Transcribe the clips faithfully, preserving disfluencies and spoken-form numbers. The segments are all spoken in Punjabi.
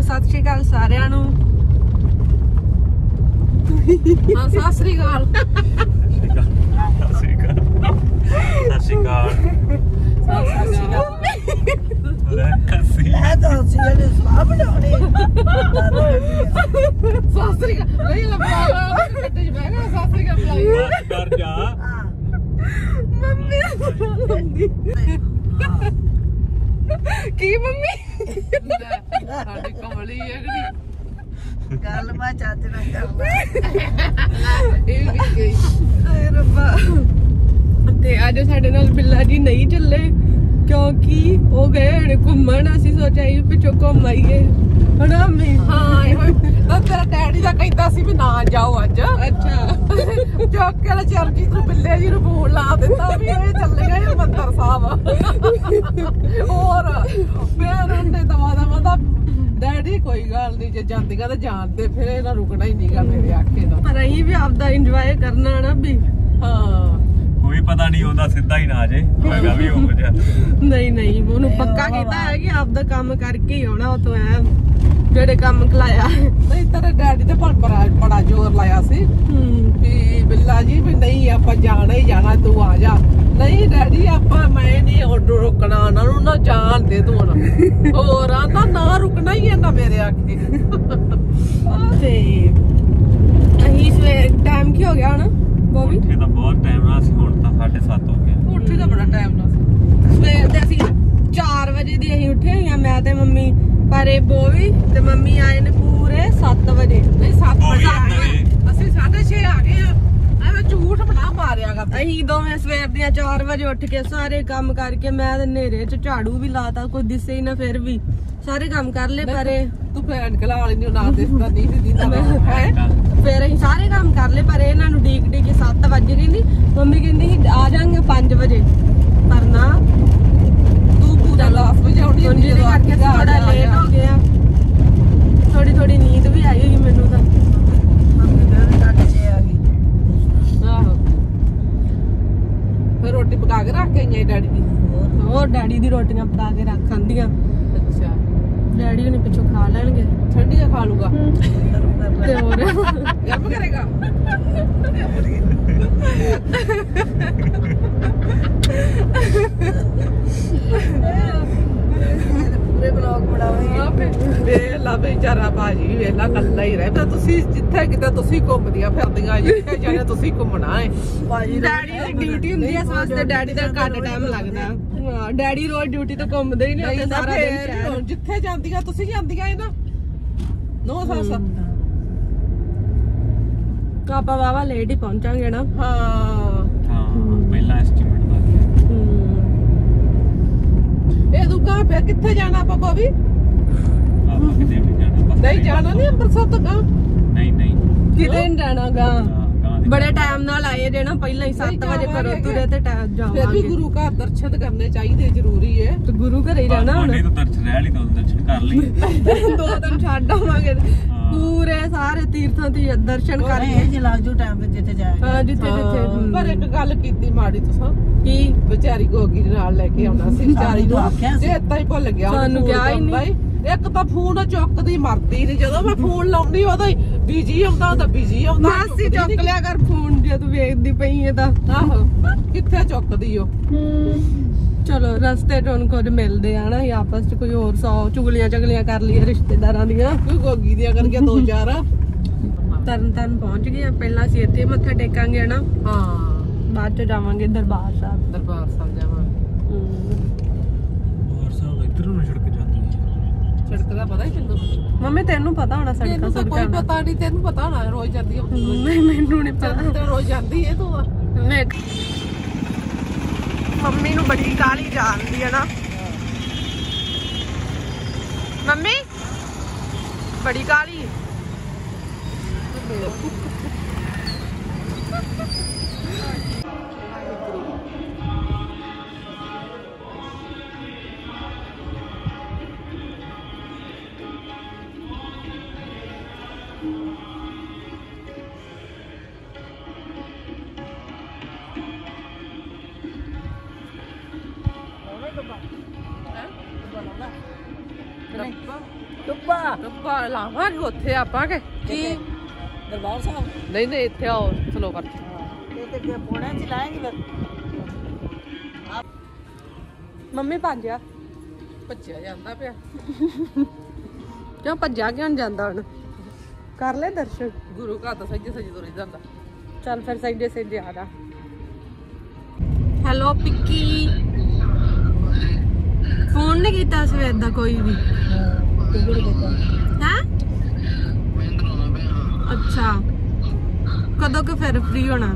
सत श्री अकाल सारिਆਂ ਨੂੰ। ਹਾਂ ਸਤਿ ਸ੍ਰੀ ਅਕਾਲ। ਸਤਿ ਸ਼੍ਰੀ ਅਕਾਲ ਸਤਿ ਸ਼੍ਰੀ ਅਕਾਲ ਸਤਿ ਸ੍ਰੀ ਅਕਾਲ। ਕੱਸੀ ਇਹ ਤਾਂ ਅਸੀਂ ਇਹਦੇ ਸਵਾਹ ਬਣਾਉਣੇ ਸਤਿ ਸ੍ਰੀ ਅਕਾਲ ਨਹੀਂ ਲੱਭਾ ਗੱਡੀ 'ਚ ਬਹਿ ਗਿਆ ਸਤਿ ਸ੍ਰੀ ਅਕਾਲ ਬੁਲਾਈ ਬਸ ਕਰ ਜਾ ਮੰਮੀ ਕੀ ਮੰਮੀ ਸਾਡੀ ਕਮਲੀ ਹੈ ਕਿ ਗੱਲ ਮੈਂ ਚੱਜ ਨਾਲ ਕਰਦਾ ਇਹ ਵੀ ਗਈ। ਹਾਏ ਰੱਬਾ। ਤੇ ਅੱਜ ਸਾਡੇ ਨਾਲ ਬਿੱਲਾ ਜੀ ਨਹੀਂ ਚੱਲੇ ਕਿਉਂਕਿ ਉਹ ਗਏ ਨੇ ਘੁੰਮਣ। ਅਸੀਂ ਸੋਚਿਆ ਸੀ ਪਿੱਛੋਂ ਘੁੰਮ ਆਈਏ ਹਨਾ ਮੰਮੀ। ਹਾਂ ਇਹੋ ਤਾਂ ਤੇਰਾ ਡੈਡੀ ਦਾ ਕਹਿੰਦਾ ਸੀ ਵੀ ਨਾ ਜਾਓ ਅੱਜ। ਅੱਛਾ ਚੁੱਕ ਕੇ ਚਰਨਜੀਤ ਨੂੰ ਬਿੱਲੇ ਜੀ ਨੂੰ ਫੋਨ ਲਾ ਦਿੱਤਾ ਵੀ ਇਹ ਚੱਲੇ ਗਏ ਹਰਿਮੰਦਰ ਸਾਹਿਬ। ਹੋਰ ਫਿਰ ਉਹਨੇ ਦਵਾ ਦਵਾ ਦਾ ਡੈਡੀ ਕੋਈ ਗੱਲ ਨਹੀਂ ਜੇ ਜਾਂਦੀਆਂ ਤਾਂ ਜਾਣਦੇ ਫਿਰ ਇਹਨਾਂ ਰੁਕਣਾ ਹੀ ਨਹੀਂਗਾ ਮੇਰੇ ਆਖੇ ਦਾ। ਪਰ ਅਸੀਂ ਵੀ ਆਪਦਾ ਇੰਜੋਏ ਕਰਨਾ ਨਾ ਵੀ। ਹਾਂ ਕੋਈ ਪਤਾ ਨਹੀਂ ਹੁੰਦਾ ਸਿੱਧਾ ਹੀ ਨਾ ਜੇ ਹੈਗਾ ਵੀ ਹੋ ਜਾ। ਨਹੀਂ ਨਹੀਂ ਉਹਨੂੰ ਪੱਕਾ ਕੀਤਾ ਹੈ ਕਿ ਆਪਦਾ ਕੰਮ ਕਰਕੇ ਹੀ ਆਉਣਾ ਉਹ ਤੋਂ ਐ ਜਿਹੜੇ ਕੰਮ ਖਲਾਇਆ। ਨਹੀਂ ਤੇਰੇ ਡੈਡੀ ਤੇ ਬੜਾ ਬੜਾ ਜ਼ੋਰ ਲਾਇਆ ਸੀ ਵੀ ਬਿੱਲਾ ਜੀ ਵੀ ਨਹੀਂ ਆਪਾਂ ਜਾਣਾ ਹੀ ਜਾਣਾ ਤੂੰ ਆ ਜਾ। ਨਹੀਂ ਡੈਡੀ ਆਪਾਂ ਮੈਂ ਨਹੀਂ ਰੁਕਣਾ ਉਹਨਾਂ ਨੂੰ ਨਾ ਜਾਣ ਦੇ ਤੂੰ ਹੁਣ। ਹੋਰ ਆਂਦਾ ਨਾ ਰੁਕਣਾ ਹੀ ਹੈ ਨਾ ਮੇਰੇ ਆਖੇ। ਤੇ ਅਸੀਂ ਸਵੇਰ ਟਾਈਮ ਕੀ ਹੋ ਗਿਆ ਹੁਣ ਬੋਵੀ? ਉੱਥੇ ਤਾਂ ਬਹੁਤ ਟਾਈਮ ਨਾਲ ਸੀ ਹੁਣ ਤਾਂ ਸਾਢੇ ਸੱਤ ਹੋ ਗਿਆ। ਉੱਠੀ ਤਾਂ ਬੜਾ ਟਾਈਮ ਨਾਲ ਸੀ। ਸਵੇਰ ਦੇ ਅਸੀਂ ਚਾਰ ਵਜੇ ਦੀ ਅਸੀਂ ਉੱਠੇ ਹੋਈਆਂ ਮੈਂ ਤੇ ਮੰਮੀ। ਪਰ ਇਹ ਬੋਵੀ ਤੇ ਮੰਮੀ ਆਏ ਨੇ ਪੂਰੇ ਸੱਤ ਵਜੇ। ਨਹੀਂ ਸੱਤ ਉਹ ਵੀ ਵਜੇ ਆ ਅੰਦਰ ਗਏ ਹੀ। ਅਸੀਂ ਸਾਢੇ ਛੇ ਆ ਗਏ ਆ। ਐਵੇਂ ਝੂਠ ਬਣਾ ਮਾਰਿਆ ਕਰ। ਅਸੀਂ ਦੋਵੇਂ ਸਵੇਰ ਦੀਆਂ ਚਾਰ ਵਜੇ ਉੱਠ ਕੇ ਸਾਰੇ ਕੰਮ ਕਰਕੇ ਮੈਂ ਤੇ ਹਨੇਰੇ 'ਚ ਝਾੜੂ ਵੀ ਲਾਤਾ ਕੋਈ ਦਿਸੇ ਹੀ ਨਾ। ਫਿਰ ਵੀ ਸਾਰੇ ਕੰਮ ਕਰ ਲਏ ਪਰ ਤੂੰ ਭੈਣ ਕਲਾ ਵਾਲੀ ਨੂੰ ਨਾ ਦਿਸਦਾ ਨਹੀਂ ਸੀ ਦਿੰਦਾ ਹੈ। ਫਿਰ ਅਸੀਂ ਸਾਰੇ ਕੰਮ ਕਰ ਲਏ ਪਰ ਇਹਨਾਂ ਨੂੰ ਡੀਕ ਡੀਕ ਸੱਤ ਵਜ ਗਏ। ਨਹੀਂ ਮੰਮੀ ਕਹਿੰਦੀ ਸੀ ਆ ਜਾਾਂਗੇ ਪੰਜ ਵਜੇ ਪਰ ਨਾ ਤੂੰ ਪੂਰਾ ਦਸ ਵਜੇ ਆਉਣੀ ਹੁੰਦੀ ਦੇ ਕਰਕੇ ਥੋੜਾ ਲੇਟ ਹੋ ਗਿਆ। ਥੋੜੀ ਥੋੜੀ ਨੀਂਦ ਵੀ ਆਈ ਹੋਈ ਮੈਨੂੰ ਤਾਂ। ਮੰਮੀ ਕਹਿੰਦੇ ਕੱਟ ਛੇ ਆ ਗਈ। ਆਹੋ ਫਿਰ ਰੋਟੀ ਪਕਾ ਕੇ ਰੱਖ ਕੇ ਆਈ ਡੈਡੀ ਦੀ। ਹੋਰ ਡੈਡੀ ਦੀ ਰੋਟੀਆਂ ਪਕਾ ਕੇ ਰੱਖ ਆਂਦੀਆਂ। ਅੱਛਾ ਡੈਡੀ ਉਹਨੇ ਪਿੱਛੋਂ ਖਾ ਲੈਣਗੇ। ਠੰਡੀਆਂ ਖਾ ਲੂਗਾ ਤੇ ਹੋਰ ਗਰਮ ਕਰੇਗਾ। ਪੂਰੇ ਬਲੌਗ ਬਣਾਵਾਂਗੇ। ਵੇਲਾ ਬੇਚਾਰਾ ਭਾਜੀ ਵੇਲਾ ਕੱਲਾ ਹੀ ਰਹਿ ਪਿਆ। ਤੁਸੀਂ ਜਿੱਥੇ ਕਿਤੇ ਤੁਸੀਂ ਘੁੰਮਦੀਆਂ ਫਿਰਦੀਆਂ ਜਿੱਥੇ ਜਾਣਾ ਤੁਸੀਂ ਘੁੰਮਣਾ ਹੈ। ਭਾਜੀ ਡੈਡੀ ਦੀ ਡਿਊਟੀ ਹੁੰਦੀ ਹੈ ਇਸ ਵਾਸਤੇ ਡੈਡੀ ਦਾ ਘੱਟ ਟਾਈਮ ਲੱਗਦਾ। ਹਾਂ ਡੈਡੀ ਰੋਜ਼ ਡਿਊਟੀ ਤੋਂ ਘੁੰਮਦੇ ਹੀ ਨਹੀਂ ਉੱਥੇ ਸਾਰਾ ਦਿਨ ਸ਼ਹਿਰ। ਜਿੱਥੇ ਜਾਂਦੀਆਂ ਤੁਸੀਂ ਜਾਂਦੀਆਂ ਹੈ ਨਾ ਨੋ ਸੱਸ। ਆਪਾਂ ਵਾਵਾ ਲੇਟ ਹੀ ਪਹੁੰਚਾਂਗੇ ਨਾ। ਹਾਂ ਹਾਂ ਪਹਿਲਾਂ ਐਸਟੀਮੇਟ ਦਾ ਇਹ ਦੁੱਗਾ ਫਿਰ ਕਿੱਥੇ ਜਾਣਾ ਪਾਪਾ ਵੀ? ਆਪਾਂ ਕਿਤੇ ਨਹੀਂ ਜਾਣਾ ਬਸ ਨਹੀਂ ਜਾਣਾ ਨਹੀਂ ਅੰਮ੍ਰਿਤਸਰ ਤੋਂ ਗਾ। ਨਹੀਂ ਨਹੀਂ ਕਿਤੇ ਨਹੀਂ ਜਾਣਾਗਾ। ਹਾਂ ਬੜੇ ਟਾਈਮ ਨਾਲ ਆਏ ਜੇ ਨਾ ਪਹਿਲਾਂ ਹੀ ਸੱਤ ਵਜੇ ਘਰੋਂ ਤੁਰੇ ਤੇ ਫਿਰ ਵੀ ਜਾਵਾਂਗੇ। ਗੁਰੂ ਘਰ ਦਰਸ਼ਨ ਕਰਨੇ ਚਾਹੀਦੇ ਜ਼ਰੂਰੀ ਹੈ। ਤੇ ਗੁਰੂ ਘਰੇ ਹੀ ਜਾਣਾ ਹੁਣ। ਨਹੀਂ ਤਾਂ ਦਰਸ਼ਨ ਰਹਿ ਲਈ ਤਾਂ ਦਰਸ਼ਨ ਕਰ ਲਈ। ਦੋ ਦਿਨ ਛੱਡ ਆਵਾਂਗੇ ਪੂਰੇ ਸਾਰੇ ਤੀਰਥਾਂ ਦੀ ਦਰਸ਼ਨ ਕਰ ਇਹ ਲਈਏ। ਜੇ ਲੱਗ ਜੂ ਟਾਈਮ ਤੇ ਜਿੱਥੇ ਜਾਏਗਾ। ਹਾਂ ਜਿੱਥੇ ਜਿੱਥੇ ਪਰ ਇੱਕ ਗੱਲ ਕੀਤੀ ਮਾੜੀ ਤੁਸੀਂ ਕੀ ਵਿਚਾਰੀ ਗੋਗੀ ਦੇ ਨਾਲ ਲੈ ਕੇ ਆਉਣਾ ਸੀ ਵਿਚਾਰੀ ਨੂੰ। ਚੇਤਾ ਹੀ ਭੁੱਲ ਗਿਆ ਸਾਨੂੰ ਕਿਹਾ ਹੀ ਨਹੀਂ। ਇੱਕ ਤਾਂ ਫੋਨ ਚੁੱਕਦੀ ਮਰਦੀ ਨਹੀਂ। ਜਦੋਂ ਮੈਂ ਫੋਨ ਲਾਉਣੀ ਉਹਦਾ ਹੀ ਬਿਜੀ ਆਉਂਦਾ ਹੁੰਦਾ ਬਿਜੀ ਆਉਂਦਾ। ਮਾਸੀ ਚੁੱਕ ਲਿਆ ਕਰ ਫੋਨ ਜੇ ਤੂੰ ਵੇਖਦੀ ਪਈ ਹੈ ਤਾਂ। ਆਹੋ ਕਿੱਥੇ ਚੁੱਕਦੀ ਉਹ। ਚਲੋ ਰਸਤੇ ਚ ਹੁਣ ਕੁਝ ਮਿਲਦੇ ਆ ਨਾ ਆਪਸ ਚ ਕੋਈ ਹੋਰ ਸੌ ਚੁਗਲੀਆਂ ਚਗਲੀਆਂ ਕਰ ਲਈਏ ਰਿਸ਼ਤੇਦਾਰਾਂ ਦੀਆਂ। ਕੋਈ ਗੋਗੀ ਦੀਆਂ ਕਰਕੇ ਦੋ ਚਾਰ। ਤਰਨ ਤਰਨ ਪਹੁੰਚ ਗਏ ਆ। ਪਹਿਲਾਂ ਅਸੀਂ ਇੱਥੇ ਮੱਥਾ ਟੇਕਾਂਗੇ ਨਾ ਹਾਂ ਬਾਅਦ ਚ ਜਾਵਾਂਗੇ ਦਰਬਾਰ ਸਾਹਿਬ। ਦਰਬਾਰ ਸਾਹਿਬ ਜਾਵਾਂਗੇ। ਹੋਰ ਸਭ ਇੱਧਰ ਨੂੰ ਸੜਕ ਜਾਂਦੀ ਹੈ। ਸੜਕ ਦਾ ਪਤਾ ਹੀ ਤੈਨੂੰ? ਮੰਮੀ ਤੈਨੂੰ ਪਤਾ ਹੋਣਾ ਸੜਕਾਂ ਤੈਨੂੰ ਤਾਂ ਕੋਈ ਸੜਕਾਂ ਦਾ। ਪਤਾ ਨਹੀਂ। ਤੈਨੂੰ ਪਤਾ ਹੋਣਾ ਰੋਜ਼ ਜਾਂਦੀ ਆ। ਨਹੀਂ ਮੈਨੂੰ ਨਹੀਂ ਪਤਾ। ਤੈਨੂੰ ਤਾਂ ਰੋਜ਼ ਜਾਂਦੀ ਹੈ ਤੂੰ। ਮੈਂ ਮੰਮੀ ਨੂੰ ਬੜੀ ਕਾਹਲੀ ਜਾਂਦੀ ਹੈ ਨਾ। ਮੰਮੀ ਬੜੀ ਕਾਹਲੀ। ਡੁੱਬਾ ਲਾਵਾਂਗੇ ਉੱਥੇ ਆਪਾਂ ਕਿ ਕੀ ਦਰਬਾਰ ਸਾਹਿਬ ਨਹੀਂ ਨਹੀਂ ਇੱਥੇ ਆਓ ਸਲੋਵਰ ਇਹ ਤੇ ਅੱਗੇ ਪੋਣਾ ਚ ਲਾਏਂਗੇ ਫਿਰ ਮੰਮੀ ਭੱਜਿਆ ਭੱਜਿਆ ਜਾਂਦਾ ਪਿਆ ਕਿਉਂ ਭੱਜਿਆ ਕਿਉਂ ਨੀ ਜਾਂਦਾ ਹੁਣ ਕਰ ਲੈ ਦਰਸ਼ਨ ਗੁਰੂ ਘਰ ਤਾਂ ਸੱਜੇ ਸੱਜੇ ਤੁਰ ਜਾਂਦਾ ਚੱਲ ਫਿਰ ਸਹੀਦੇ ਸਹੀਦੇ ਆ ਜਾ ਹੈਲੋ ਪਿੱਕੀ ਫੋਨ ਨਹੀਂ ਕੀਤਾ ਸਵੇਰ ਦਾ ਕੋਈ ਵੀ ਹੈ ਅੱਛਾ ਕਦੋਂ ਕਿ ਫਿਰ ਫ੍ਰੀ ਹੋਣਾ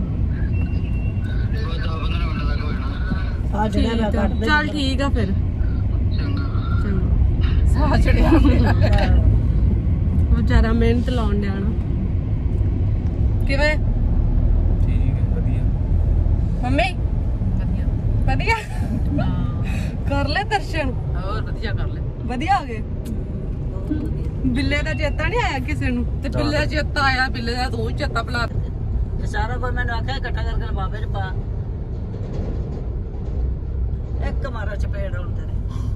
ਆ ਜਿਹੜਾ ਮੈਂ ਕੱਟ ਦੇ ਚੱਲ ਠੀਕ ਆ ਫਿਰ ਸਾਹ ਚੜਿਆ ਵਿਚਾਰਾ ਮਿਹਨਤ ਲਾਉਣ ਡਿਆ ਨਾ ਕਿਵੇਂ ਠੀਕ ਹੈ ਵਧੀਆ ਮੰਮੀ ਵਧੀਆ ਵਧੀਆ ਕਰ ਲੈ ਦਰਸ਼ਨ ਹੋਰ ਵਧੀਆ ਕਰ ਲੈ ਵਧੀਆ ਆ ਗਏ ਬਿੱਲੇ ਦਾ ਚੇਤਾ ਨਹੀਂ ਆਇਆ ਕਿਸੇ ਨੂੰ ਤੇ ਬਿੱਲੇ ਚੇਤਾ ਆਇਆ ਬਿੱਲੇ ਦਾ ਤੂੰ ਚੇਤਾ ਭੁਲਾ ਤੇ ਸਾਰਾ ਕੋਈ ਮੈਨੂੰ ਆਖਿਆ ਇਕੱਠਾ ਕਰਕੇ ਬਾਬੇ ਚ ਪਾ ਇੱਕ ਮਾਰਾ ਚਪੇੜ ਹੁਣ ਤੇਰੇ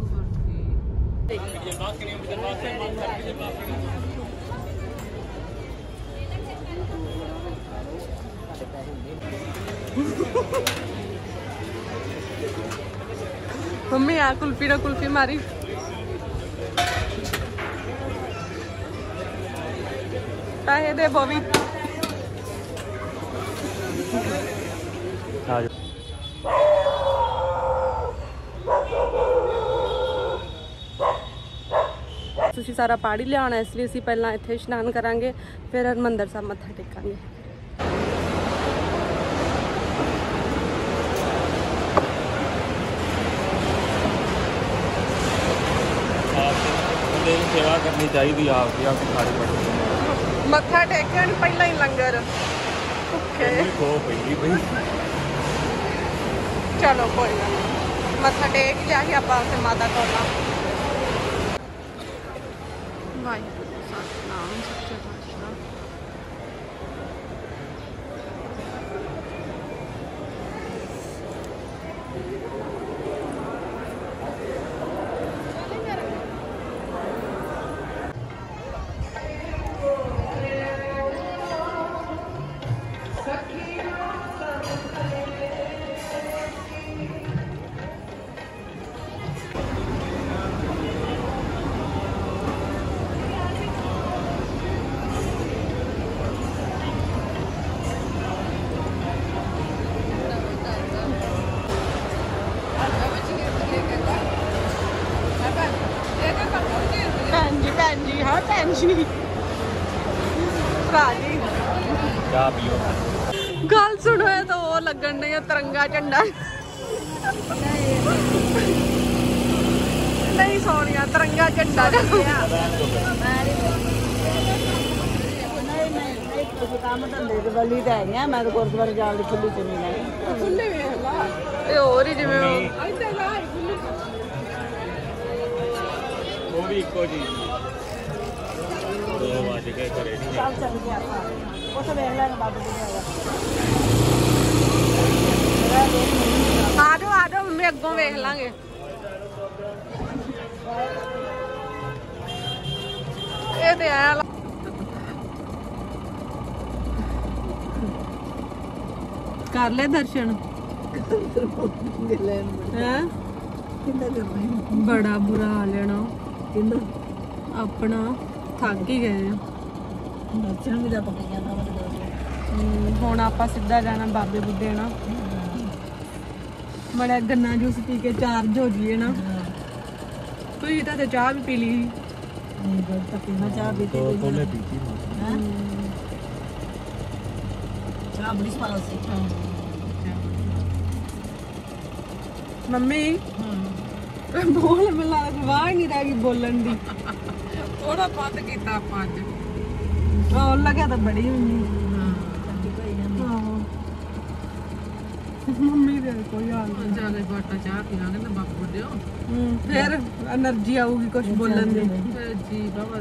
ਮੰਮੀ ਆ ਕੁਲਫੀ ਨਾ ਕੁਲਫੀ ਮਾਰੀ ਪੈਸੇ ਦੇ ਬੋਵੀ ਆ ਜਾ ਤੁਸੀਂ ਸਾਰਾ ਪਾੜੀ ਲਿਆਉਣਾ ਇਸ ਲਈ ਅਸੀਂ ਪਹਿਲਾਂ ਇੱਥੇ ਇਸ਼ਨਾਨ ਕਰਾਂਗੇ ਫਿਰ ਹਰਿਮੰਦਰ ਸਾਹਿਬ ਮੱਥਾ ਟੇਕਾਂਗੇ ਬੰਦੇ ਦੀ ਸੇਵਾ ਕਰਨੀ ਚਾਹੀਦੀ ਆਪ ਦੀ ਆਪ ਸਾਰੀ ਬੜੀ ਮੱਥਾ ਟੇਕਣ ਪਹਿਲਾਂ ਹੀ ਲੰਗਰ ਭੁੱਖੇ ਕੋ ਪਈ ਬਈ ਚਲੋ ਕੋਈ ਗੱਲ ਨਹੀਂ ਮੱਥਾ ਟੇਕ ਜਾ ਕੇ ਆਪਾਂ ਉੱਥੇ ਮਾਤਾ ਕੋਲ ਵਾਹਿਗੁਰੂ ਸਤਿਨਾਮ ਸੱਚੇ ਪਾਤਸ਼ਾਹ ਭੈਣ ਜੀ ਭੈਣ ਜੀ ਹਾਂ ਭੈਣ ਜੀ ਭਰਾ ਜੀ ਚਾਹ ਪੀਓ ਗੱਲ ਸੁਣੋ ਇਹ ਤਾਂ ਉਹ ਲੱਗਣ ਨਹੀਂ ਤਿਰੰਗਾ ਝੰਡਾ ਨਹੀਂ ਸੋਹਣਿਆ ਤਿਰੰਗਾ ਝੰਡਾ ਨਹੀਂ ਨਹੀਂ ਤੁਸੀਂ ਕੰਮ ਧੰਦੇ ਦੇ ਵੱਲੀ ਤਾਂ ਹੈਗੀਆਂ ਮੈਂ ਤਾਂ ਗੁਰਦੁਆਰੇ ਜਾਣ ਦੀ ਖੁੱਲੀ ਚੁੰਨੀ ਲੈ ਖੁੱਲੇ ਵੇਖ ਲਾ ਇਹ ਹੋਰ ਹੀ ਜਿਵੇਂ ਉਹ ਇੱਥੇ ਲਾ ਖੁੱਲੇ ਉਹ ਵੀ ਇੱਕੋ ਜੀ ਦੋ ਵਜ ਕੇ ਘਰੇ ਨਹੀਂ ਚੱਲ ਚੱਲ ਗਿਆ ਆਪਾਂ ਉੱਥੇ ਵੇਖ ਲੈਣਾ ਬਾਬੇ ਦੇ ਆ ਜਾਓ ਆ ਜਾਓ ਮੰਮੀ ਅੱਗੋਂ ਵੇਖ ਲਾਂਗੇ ਇਹ ਤੇ ਆ ਕਰ ਲੈ ਦਰਸ਼ਨ ਹੈ ਬੜਾ ਬੁਰਾ ਹਾਲ ਹੈ ਨਾ ਆਪਣਾ ਥੱਕ ਹੀ ਗਏ ਆ ਨੱਚਣ ਵੀ ਦਾ ਪਕੀਆਂ ਦਾ ਹਮ, ਹੁਣ ਆਪਾਂ ਸਿੱਧਾ ਜਾਣਾ ਬਾਬੇ ਬੁੱਢੇ ਨਾ ਬੜਾ ਗੰਨਾ ਜੂਸ ਪੀ ਕੇ ਚਾਰਜ ਹੋ ਜੀਏ ਨਾ ਤੁਸੀਂ ਤਾਂ ਤੇ ਚਾਹ ਵੀ ਪੀ ਲਈ ਨਹੀਂ ਗੱਲ ਤਾਂ ਪੀਣਾ ਚਾਹ ਪੀਤੀ ਦੋ ਕੋਈ ਕੋਲੇ ਪੀਤੀ ਹੈ ਚਾਹ ਬੜੀ ਸਵਾਦ ਸੀ ਮੰਮੀ ਬੋਲ ਮਿਲਾ ਵਾਹ ਨਹੀਂ ਰਹਿ ਗਈ ਬੋਲਣ ਦੀ ਥੋੜਾ ਬੰਦ ਕੀਤਾ ਆਪਾਂ ਅੱਜ ਉਹ ਲੱਗਿਆ ਤਾਂ ਬੜੀ ਹੁੰਦੀ ਆਹੋ ਮੰਮੀ ਦੇ ਕੋਈ ਹਾਲ ਨਹੀਂ ਜਾ ਕੇ ਬਾਟਾ ਚਾਹ ਪੀਵਾਂਗੇ ਨਾ ਬਾਪ ਬੁੱਢਿਓ ਹਮ, ਫਿਰ એનર્ਜੀ ਆਊਗੀ ਕੁਝ ਬੋਲਣ ਦੀ ਜੀ ਬਾਬਾ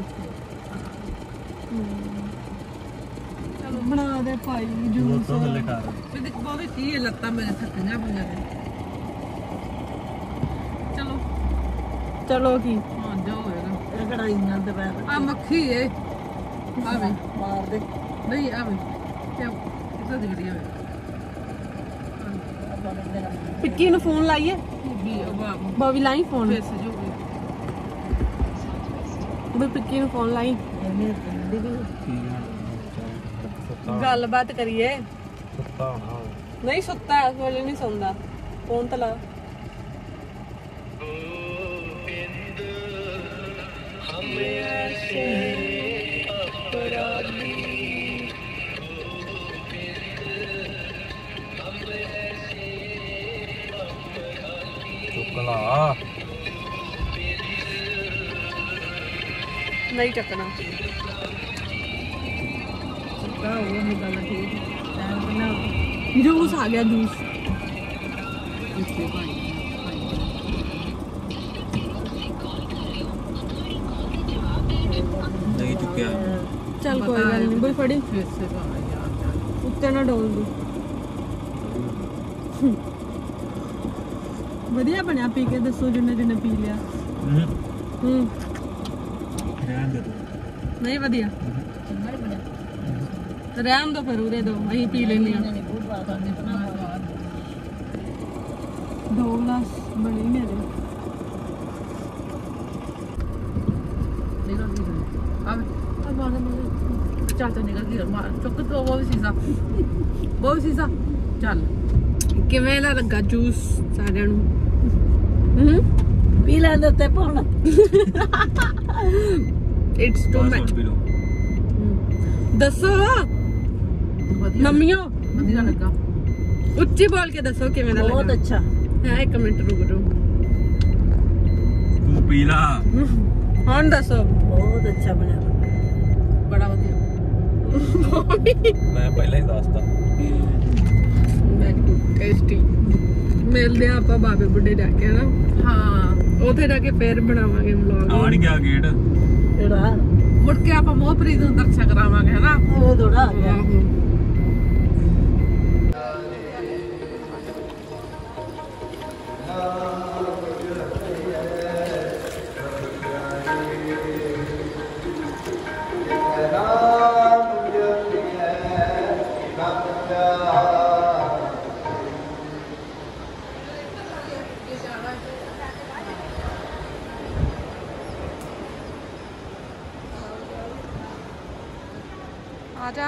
ਚਲੋ ਬਣਾ ਦੇ ਭਾਈ ਜੂਸ ਤੋਂ ਥੱਲੇ ਖਾ ਵੀ ਦੇਖ ਬਾਬੇ ਕੀ ਲੱਤਾਂ ਮੇਰੇ ਥੱਕੀਆਂ ਪਈਆਂ ਨੇ ਚਲੋ ਚਲੋ ਕੀ ਹਾਂ ਜਾ ਹੋਏਗਾ ਕੜਾਈਆਂ ਤੇ ਮੈਂ ਆ ਮੱਖੀ ਏ ਆਵੇ ਮਾਰ ਦੇ ਨਹੀਂ ਆਵੇ ਤੇ ਕਿੱਥੇ ਦਿਖਦੀ ਆਵੇ ਪਿੱਕੀ ਨੂੰ ਫੋਨ ਲਾਈਏ ਵੀ ਵਾਹ ਬਾਵੀ ਲਾਈ ਫੋਨ ਫੇਸ ਜੂਗੀ ਵੀ ਪਿੱਕੀ ਨੂੰ ਫੋਨ ਲਾਈ ਇਹਨੇ ਪਿੰਡੀ ਵੀ ਗੱਲਬਾਤ ਕਰੀਏ ਸੁੱਤਾ ਹੋਣਾ ਨਹੀਂ ਸੁੱਤਾ ਇਸ ਵੇਲੇ ਨਹੀਂ ਸੌਂਦਾ ਫੋਨ ਤਾਂ ਲਾ ਚੁੱਕਲਾ ਨਹੀਂ ਚੱਕਣਾ ਤਾਂ ਉਹ ਨਹੀਂ ਗੱਲ ਠੀਕ ਟਾਈਮ ਕਿੰਨਾ ਜੂਸ ਆ ਗਿਆ ਜੂਸ ਇੱਥੇ ਪਾਣੀ ਨਹੀਂ ਚੁੱਕਿਆ ਚੱਲ ਕੋਈ ਗੱਲ ਨਹੀਂ ਬਈ ਫੜੀ ਫੇਸ ਪਾਣੀ ਯਾਰ ਉੱਤੇ ਨਾ ਡੋਲ ਦੀ ਵਧੀਆ ਬਣਿਆ ਪੀ ਕੇ ਦੱਸੋ ਜਿੰਨੇ ਜਿੰਨੇ ਪੀ ਲਿਆ ਹੂੰ ਹੂੰ ਰਹਿਣ ਦੇ ਤੂੰ ਨਹੀਂ ਵਧੀਆ ਚੰਗਾ ਬਣਿਆ ਤੇ ਰਹਿਣ ਦੋ ਫਿਰ ਉਰੇ ਦੋ ਅਸੀਂ ਪੀ ਲੈਨੇ ਆ ਨਹੀਂ ਬਹੁਤ ਬਾਤ ਆਉਂਦੀ ਬਣਾ ਦੋ ਗਲਾਸ ਬਣੇ ਮੇਰੇ ਨਿਕਲ ਗਈ ਆਵੇ ਆ ਬਾਹਰ ਮੇ ਚੱਲ ਚੱਲ ਨਿਕਲ ਗਈ ਮਾਰ ਚੁੱਕ ਤੋ ਉਹ ਵੀ ਸੀਸਾ ਉਹ ਵੀ ਸੀਸਾ ਚੱਲ ਕਿਵੇਂ ਦਾ ਲੱਗਾ ਜੂਸ ਸਾਰਿਆਂ ਨੂੰ ਹੂੰ ਪੀ ਲੈਂਦੇ ਉੱਤੇ ਪਾਉਣ ਇਟਸ ਟੂ ਮਚ ਪੀ ਲਓ ਦੱਸੋ ਵਧੀਆ ਮੰਮੀਓ ਵਧੀਆ ਲੱਗਾ ਉੱਚੀ ਬੋਲ ਕੇ ਦੱਸੋ ਕਿਵੇਂ ਦਾ ਬਹੁਤ ਲੱਗਾ ਅੱਛਾ ਹਾਂ ਇੱਕ ਮਿੰਟ ਰੁਕ ਜਾਓ ਤੂੰ ਪੀ ਲਾ ਹੁਣ ਦੱਸੋ ਬਹੁਤ ਅੱਛਾ ਬਣਿਆ ਬੜਾ ਵਧੀਆ ਮੈਂ ਪਹਿਲਾਂ ਹੀ ਦੱਸਤਾ ਵੈਰੀ ਗੁੱਡ ਟੇਸਟੀ ਮਿਲਦੇ ਆ ਆਪਾਂ ਬਾਬੇ ਬੁੱਢੇ ਜਾ ਕੇ ਨਾ ਹਾਂ ਉੱਥੇ ਜਾ ਕੇ ਫੇਰ ਬਣਾਵਾਂਗੇ ਵਲੌਗ ਆਣ ਗਿਆ ਗੇਟ ਜਿਹੜਾ ਮੁੜ ਕੇ ਆਪਾਂ ਮੋਹਪ੍ਰੀਤ ਨੂੰ ਦਰਸ਼ਨ ਕਰਾਵਾਂਗੇ ਹਨਾ ਉਹ ਥੋੜਾ ਆ ਗਿਆ ਆ ਜਾ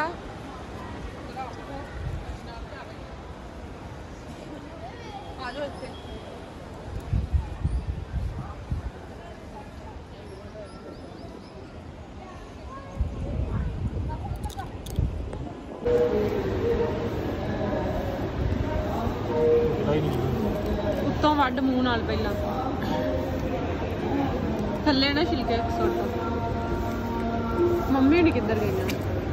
ਆ ਜਾ ਇੱਥੇ ਉੱਤੋਂ ਵੱਢ ਮੂੰਹ ਨਾਲ ਪਹਿਲਾਂ ਥੱਲੇ ਨਾ ਛਿਲਕੇ ਸੁੱਟ ਮੰਮੀ ਨਹੀਂ ਕਿੱਧਰ ਗਈਆਂ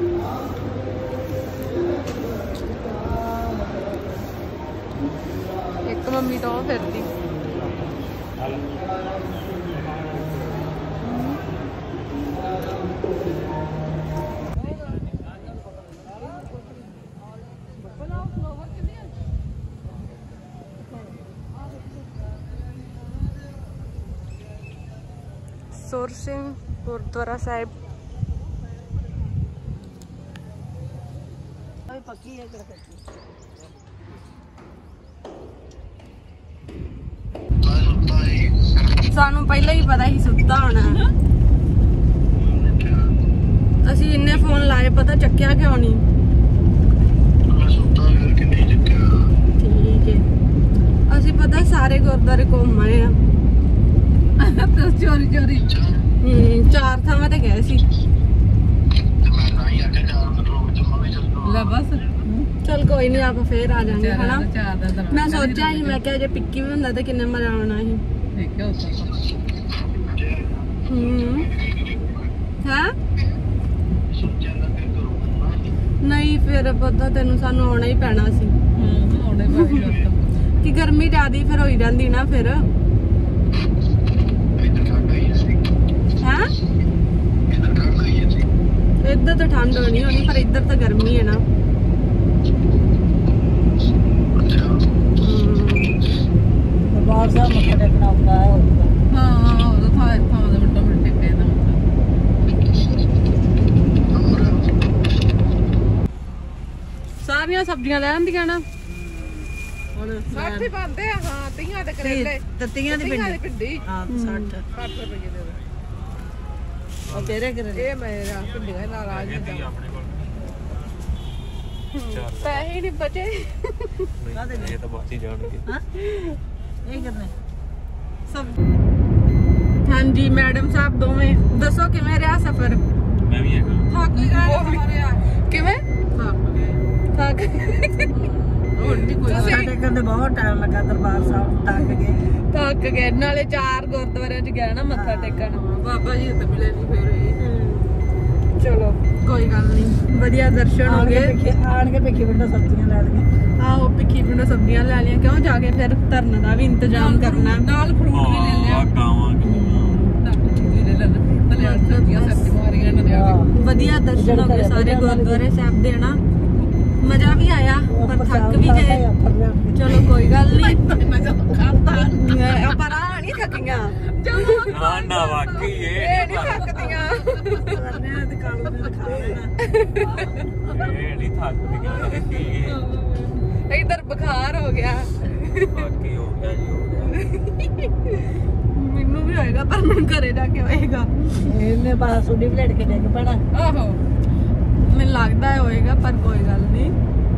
ਇੱਕ ਮੰਮੀ ਤਾਂ ਉਹ ਫਿਰਦੀ ਸੁਰ ਸਿੰਘ ਗੁਰਦੁਆਰਾ ਸਾਹਿਬ ਪੱਕੀ ਹੈ ਕਿਹੜਾ ਕੱਚੀ ਸਾਨੂੰ ਪਹਿਲਾਂ ਹੀ ਪਤਾ ਸੀ ਸੁੱਤਾ ਹੋਣਾ ਅਸੀਂ ਇੰਨੇ ਫੋਨ ਲਾਏ ਪਤਾ ਚੱਕਿਆ ਕਿਉਂ ਨਹੀਂ ਠੀਕ ਹੈ ਅਸੀਂ ਪਤਾ ਸਾਰੇ ਗੁਰਦੁਆਰੇ ਘੁੰਮ ਆਏ ਆ ਚੋਰੀ ਚੋਰੀ ਹਮ ਚਾਰ ਥਾਵਾਂ ਤੇ ਗਏ ਸੀ ਲੈ ਬਸ ਚਲ ਕੋਈ ਨਹੀਂ ਆਪਾਂ ਫੇਰ ਆ ਜਾਾਂਗੇ ਹਨਾ ਚਾਰ ਦਾ ਦਰਵਾਜ਼ਾ ਮੈਂ ਸੋਚਿਆ ਸੀ ਮੈਂ ਕਿਹਾ ਜੇ ਪਿੱਕੀ ਵੀ ਹੁੰਦਾ ਤਾਂ ਕਿੰਨੇ ਮਜ਼ਾ ਆਉਣਾ ਸੀ ਦੇਖਿਓ ਹਮ ਹਾਂ ਨਹੀਂ ਫਿਰ ਪਤਾ ਤੈਨੂੰ ਸਾਨੂੰ ਆਉਣਾ ਹੀ ਪੈਣਾ ਸੀ ਹੂੰ ਆਉਣੇ ਪਾਈ ਕਿ ਗਰਮੀ ਜ਼ਿਆਦੀ ਫਿਰ ਹੋਈ ਜਾਂਦੀ ਨਾ ਫਿਰ ਹਾਂ ਇੱਧਰ ਤਾਂ ਠੰਡ ਹੋਣੀ ਹੋਣੀ ਪਰ ਇੱਧਰ ਤਾਂ ਗਰਮੀ ਹੈ ਨਾ ਦਰਬਾਰ ਸਾਹਿਬ ਮੱਥਾ ਟੇਕਣਾ ਔਖਾ ਹੈ ਹਾਂ ਉਹਦਾ ਥਾਂ ਥਾਂ ਦੇ ਮਿੰਟੋ ਮਿੰਟ ਟਿੱਕੇ ਦਾ ਦੀਆਂ ਸਬਜ਼ੀਆਂ ਲੈ ਆਂਦੀਆਂ ਨਾ ਹੁਣ ਸੱਠ ਹੀ ਪਾਉਂਦੇ ਆ ਹਾਂ ਤੀਆਂ ਦੇ ਕਰੇਲੇ ਤੱਤੀਆਂ ਦੀ ਤੀਆਂ ਦੀ ਪਿੰਡੀ ਭਿੰਡੀ ਹਾਂ ਸੱਠ ਸੱਠ ਰੁਪਏ ਦੇ ਦੋ ਉਹ ਤੇਰੇ ਕਰੇਲੇ ਇਹ ਮੇਰਾ ਭਿੰਡੀਆਂ ਨਾਲ ਆ ਹੈਗੇ ਤੀ ਜਾਂਦਾ ਆਪਣੇ ਕੋਲ ਚਾਰ ਪੈਸੇ ਨਹੀਂ ਬਚੇ ਨਹੀਂ, ਇਹ ਤਾਂ ਬਾਅਦ ਹੀ ਜਾਣਗੇ। ਹਾਂ ਇਹ ਕਰਨੇ ਸਭ ਹਾਂਜੀ ਮੈਡਮ ਸਾਹਿਬ ਦੋਵੇਂ ਦੱਸੋ ਕਿਵੇਂ ਰਿਹਾ ਸਫ਼ਰ ਮੈਂ ਵੀ ਹੈਗਾ। ਥੱਕ ਗਏ ਸਾਰੇ ਆ ਕਿਵੇਂ ਥੱਕ ਗਏ ਥੱਕ ਹੁਣ ਨਹੀਂ ਕੋਈ ਸਾਡੇ ਕਹਿੰਦੇ ਬਹੁਤ ਟਾਈਮ ਲੱਗਾ ਦਰਬਾਰ ਸਾਹਿਬ ਤੱਕ ਗਏ ਥੱਕ ਗਏ ਨਾਲੇ ਚਾਰ ਗੁਰਦੁਆਰਿਆਂ 'ਚ ਗਿਆ ਨਾ ਮੱਥਾ ਟੇਕਣ ਬਾਬਾ ਜੀ ਤਾਂ ਮਿਲੇ ਨਹੀਂ ਫਿਰ ਇਹ ਚਲੋ ਕੋਈ ਗੱਲ ਨਹੀਂ ਵਧੀਆ ਦਰਸ਼ਨ ਹੋ ਆਣ ਕੇ ਗਏ ਪਿੱਛੇ ਆਣ ਕੇ ਪਿੱਛੇ ਪਿੰਡੋਂ ਸਬਜ਼ੀਆਂ ਲੈ ਲਈਆਂ ਆਹੋ ਪਿੱਖੀ ਪਿੰਡੋਂ ਸਬਜ਼ੀਆਂ ਲੈ ਲਿਆ ਕਿਉਂ ਜਾ ਕੇ ਫਿਰ ਧਰਨ ਦਾ ਵੀ ਇੰਤਜ਼ਾਮ ਕਰਨਾ ਨਾਲ ਫਰੂਟ ਵੀ ਲੈ ਲਿਆ ਆ ਗਾਵਾਂ ਵੀ ਲੈ ਲੈਣਾ ਫਰੂਟ ਲੈ ਸਬਜ਼ੀਆਂ ਸੱਤੀ ਮਾਰੀਆਂ ਇਹਨਾਂ ਦੇ ਆ ਕੇ ਵਧੀਆ ਦਰਸ਼ਨ ਹੋ ਗਏ ਸਾਰੇ ਗੁਰਦੁਆਰੇ ਸਾਹਿਬ ਦੇ ਨਾ ਮਜ਼ਾ ਵੀ ਆਇਆ ਪਰ ਥੱਕ ਵੀ ਗਏ ਚਲੋ ਕੋਈ ਗੱਲ ਨਹੀਂ ਆਪਾਂ ਰਾਹ ਨਹੀਂ ਥੱਕੀਆਂ ਨਾ ਨਾ ਵਾਕਈ ਇਹ ਇਹ ਨਹੀਂ ਥੱਕਦੀਆਂ ਕਰਨੇ ਤੇ ਕਾਲੂ ਨੇ ਖਾ ਲੈਣਾ ਇਹ ਨਹੀਂ ਥੱਕਦੀਆਂ ਕੀ ਇਧਰ ਬੁਖਾਰ ਹੋ ਗਿਆ ਬਾਕੀ ਹੋ ਗਿਆ ਜੀ ਹੋ ਗਿਆ। ਮੈਨੂੰ ਵੀ ਹੋਏਗਾ ਪਰ ਮੈਨੂੰ ਘਰੇ ਜਾ ਕੇ ਹੋਏਗਾ ਇਹਨੇ ਬਾਹਰ ਸੁਣੀ ਪਲੇਟ ਕੇ ਡੇਗ ਪੈਣਾ ਆਹੋ ਮੈਨੂੰ ਲੱਗਦਾ ਹੋਏਗਾ ਪਰ ਕੋਈ ਗੱਲ ਨਹੀਂ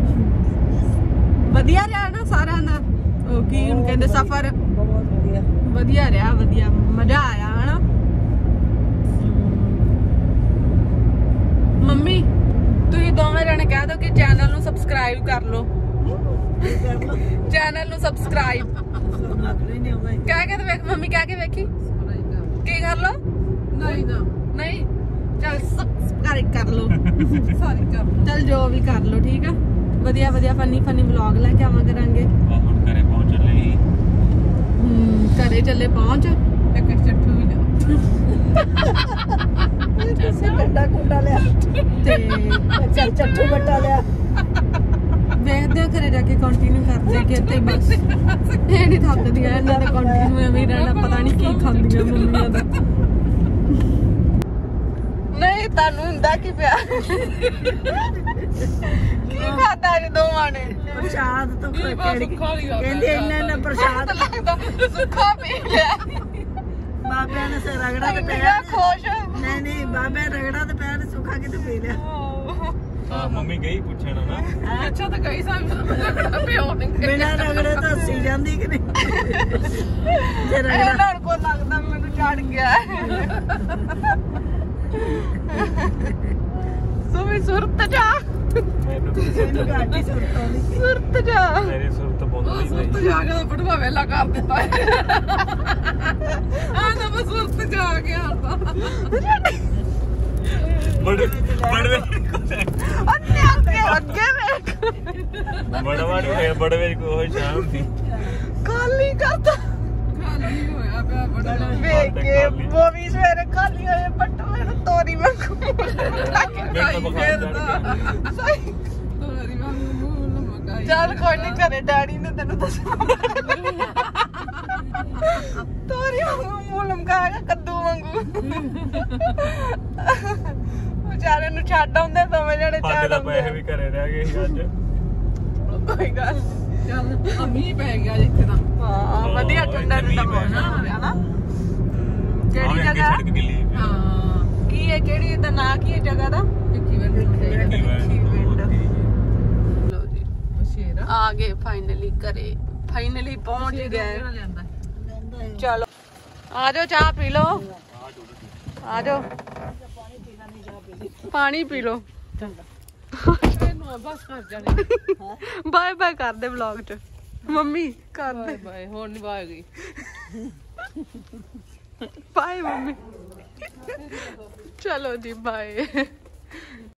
ਵਧੀਆ ਰਿਹਾ ਨਾ ਸਾਰਿਆਂ ਦਾ ਉਹ ਕੀ ਹੁਣ ਕਹਿੰਦੇ ਸਫ਼ਰ ਬਹੁਤ ਵਧੀਆ ਵਧੀਆ ਰਿਹਾ ਵਧੀਆ ਮਜ਼ਾ ਆਇਆ ਹਨਾ ਮੰਮੀ ਤੁਸੀਂ ਦੋਵੇਂ ਜਣੇ ਕਹਿ ਦਿਓ ਕਿ ਚੈਨਲ ਨੂੰ ਸਬਸਕ੍ਰਾਈਬ ਕਰ ਲਓ ਕਰ ਲੋ ਚੈਨਲ ਨੂੰ ਸਬਸਕ੍ਰਾਈਬ ਨਕਲੀ ਨਹੀਂ ਆਉਂਦਾ ਕਹਿ ਕੇ ਤੇ ਵੇਖ ਮੰਮੀ ਕਹਿ ਕੇ ਵੇਖੀ ਕੀ ਕਰ ਲਓ ਨਹੀਂ ਨਾ ਨਹੀਂ ਚੱਲ ਸਬਸਕ੍ਰਾਈਬ ਕਰ ਲਓ ਸਾਰੀ ਕਰ ਚੱਲ ਜੋ ਵੀ ਕਰ ਲਓ ਠੀਕ ਆ ਵਧੀਆ ਵਧੀਆ ਫਨੀ ਫਨੀ ਵਲੌਗ ਲੈ ਕੇ ਆਵਾਂ ਕਰਾਂਗੇ ਆ ਹੁਣ ਘਰੇ ਪਹੁੰਚ ਲਈ ਹਮ ਘਰੇ ਚੱਲੇ ਪਹੁੰਚ ਇੱਕ ਚੱਠੂ ਵੀ ਲਿਆ ਕਿਸੇ ਡੰਡਾ ਕੁੰਡਾ ਲਿਆ ਤੇ ਚੱਲ ਚੱਠੂ ਬੱਟਾ ਲਿਆ ਵੇਖਦੇ ਆ ਘਰੇ ਜਾ ਕੇ ਕੰਟੀਨਿਊ ਕਰਦੇ ਆ ਕਿ ਇੱਥੇ ਹੀ ਬਸ ਇਹ ਨਹੀਂ ਥੱਕਦੀਆਂ ਇਹਨਾਂ ਦਾ ਕੰਟੀਨਿਊ ਐਵੇਂ ਹੀ ਰਹਿਣਾ ਪਤਾ ਨਹੀਂ ਕੀ ਖਾਂਦੀਆਂ ਮੰਮੀਆਂ ਦਾ ਨਹੀਂ ਤੁਹਾਨੂੰ ਹੁੰਦਾ ਕੀ ਪਿਆ ਕੀ ਖਾਦਾ ਜੇ ਦੋਵਾਂ ਨੇ ਪ੍ਰਸ਼ਾਦ ਤੋਂ ਕੀ ਬਸ ਕਿਹੜੀ ਸੁੱਖਾ ਲਿਆ ਕਹਿੰਦੇ ਇੰਨਾ ਇੰਨਾ ਪ੍ਰਸ਼ਾਦ ਲੱਗਦਾ ਸੁੱਖਾ ਪੀ ਲਿਆ ਬਾਬਿਆਂ ਨੇ ਸੇ ਰਗੜਾ ਤੇ ਇੰਨੀਆਂ ਪਿਆ ਖੁਸ਼ ਨਹੀਂ ਨਹੀਂ ਬਾਬੇ ਰਗੜਾ ਤੇ ਪਿਆ ਨੇ ਸੁੱਖਾ ਕਿਤੇ ਪੀ ਲਿਆ ਆ ਮੰਮੀ ਗਈ ਪੁੱਛਣ ਨਾ ਅੱਛਾ ਤਾਂ ਕਈ ਸਾਲ ਪਿਓ ਨੇ ਬਿਨਾਂ ਰਗੜੇ ਤੋਂ ਹੱਸੀ ਜਾਂਦੀ ਕਿ ਨਹੀਂ ਜੇ ਰਗੜਾ ਇਹਨਾਂ ਕੋ ਲੱਗਦਾ ਮੈਨੂੰ ਚੜ ਗਿਆ ਸੁਮੀ ਸੁਰਤ ਜਾ ਮੈਨੂੰ ਮੈਨੂੰ ਗਾਡੀ ਸੁਰਤ ਆਉਂਦੀ ਸੁਰਤ ਜਾ ਮੇਰੀ ਸੁਰਤ ਬੋਲਦੀ ਸੁਰਤ ਨਹੀਂ ਜਾ ਕੇ ਤਾਂ ਬਟਵਾ ਵੇਲਾ ਕਰ ਦਿੱਤਾ ਆ ਨਾ ਬਸ ਸੁਰਤ ਜਾ ਗਿਆ ਬੜੇ ਬੜੇ ਅੰਨੇ ਅੱਗੇ ਅੱਗੇ ਵੇਖ ਬੜਵਾੜੀ ਹੈ ਬੜਵੇ ਕੋ ਹੋਈ ਸ਼ਾਮ ਦੀ ਖਾਲੀ ਕਰਦਾ ਖਾਲੀ ਹੋਇਆ ਪਿਆ ਬੜਾ ਵੇਖ ਕੇ ਉਹ ਵੀ ਸਵੇਰੇ ਖਾਲੀ ਹੋਏ ਪਟਵੇ ਨੂੰ ਤੋਰੀ ਵਾਂਗੂ ਮੈਂ ਤਾਂ ਬਖਾਦਾ ਸਹੀ ਤੋਰੀ ਵਾਂਗੂ ਮੂੰਹ ਲਮਕਾਈ ਚੱਲ ਕੋਈ ਨਹੀਂ ਘਰੇ ਡੈਡੀ ਨੇ ਤੈਨੂੰ ਦੱਸਣਾ ਤੋਰੀ ਵਾਂਗੂ ਮੂੰਹ ਲਮਕਾਇਆ ਕੱਦੂ ਵਾਂਗੂ ਵਿਚਾਰੇ ਨੂੰ ਛੱਡ ਆਉਂਦੇ ਦੋਵੇਂ ਜਣੇ ਸਾਡੇ ਛੱਡ ਦਾ ਪੈਸੇ ਆਉਂਦੇ ਵੀ ਘਰੇ ਰਹਿ ਗਏ ਸੀ ਅੱਜ ਕੋਈ ਗੱਲ ਨੀ। ਚੱਲ ਆ ਮੀਂਹ ਪੈ ਗਿਆ ਜਿੱਥੇ ਤਾਂ ਹਾਂ ਵਧੀਆ ਠੰਡਾ ਠੰਡਾ ਮੌਸਮ ਹੋ ਗਿਆ ਨਾ ਕਿਹੜੀ ਜਗ੍ਹਾ ਸੜਕ ਗਿੱਲੀ ਹੈ ਹਾਂ ਕੀ ਹੈ ਕਿਹੜੀ ਦਾ ਨਾਂ ਕੀ ਹੈ ਜਗ੍ਹਾ ਦਾ ਕਿੱਕੀ ਵੇਲੇ ਕੀ ਹੋਇਆ? ਲੋ ਜੀ ਬਸ਼ੇਰਾ ਆ ਗਏ ਫਾਈਨਲੀ ਘਰੇ ਫਾਈਨਲੀ ਪਹੁੰਚ ਗਏ ਜਾਂਦਾ ਚਲੋ ਆ ਜਾਓ ਚਾਹ ਪੀ ਲਓ ਆ ਜਾਓ ਪਾਣੀ ਪੀ ਲਓ ਇਹਨੂੰ ਬਸ ਕਰ ਜਾਣੇ ਬਾਏ ਬਾਏ ਕਰ ਦੇ ਵਲੌਗ ਚ ਮੰਮੀ ਕਰ ਦੇ ਬਾਏ ਹੁਣ ਨਹੀਂ ਬਾਏ ਗਈ ਬਾਏ ਮੰਮੀ ਚਲੋ ਜੀ ਬਾਏ